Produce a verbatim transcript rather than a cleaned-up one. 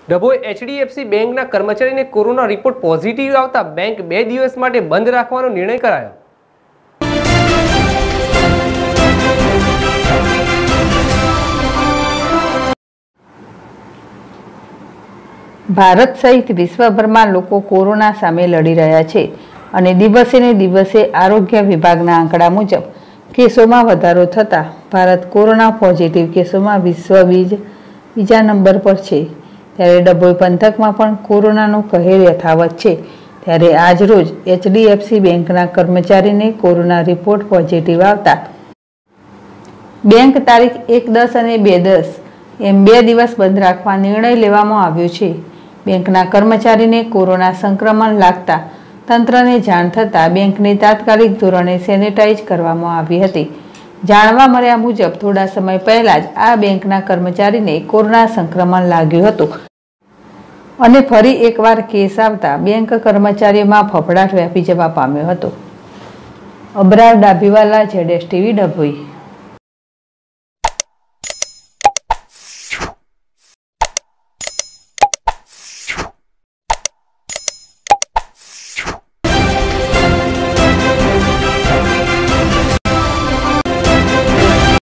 Dabhoi HDFC બેંકના કર્મચારીને corona report positive આવતા બેંક બે દિવસ માટે બંધ રાખવાનો નિર્ણય કરાયો। ભારત સહિત વિશ્વભરમાં લોકો કોરોના સામે લડી રહ્યા છે અને દિવસે ને દિવસે આરોગ્ય વિભાગના આંકડા મુજબ કેસોમાં વધારો થતા ભારત કોરોના પોઝિટિવ કેસોમાં વિશ્વ બીજ બીજા નંબર પર છે। ત્યારે ડભોઈ પંથકમાં પણ કોરોનાનો કહેર યથાવત છે। ત્યારે આજ રોજ એચડીએફસી બેંકના કર્મચારીને કોરોના રિપોર્ટ પોઝિટિવ આવતા બેંક તારીખ એક દસ અને બે દસ એમ બે દિવસ બંધ રાખવા નિર્ણય લેવામાં આવ્યો છે। બેંકના કર્મચારીને કોરોના સંક્રમણ લાગતા તંત્રને જાણ થતાં બેંકને તાત્કાલિક ધોરણે સેનેટાઈઝ કરવામાં આવી હતી। જાણવા મળ્યા મુજબ થોડા સમય પહેલા જ આ બેંકના કર્મચારીને કોરોના સંક્રમણ લાગ્યું હતું અને ફરી એકવાર કેસ આવતા બેંક કર્મચારીઓમાં ફફડાટ વ્યાપી જવા પામ્યો હતો। Abrar Dabhiwala, ZS TV, Dabhoi.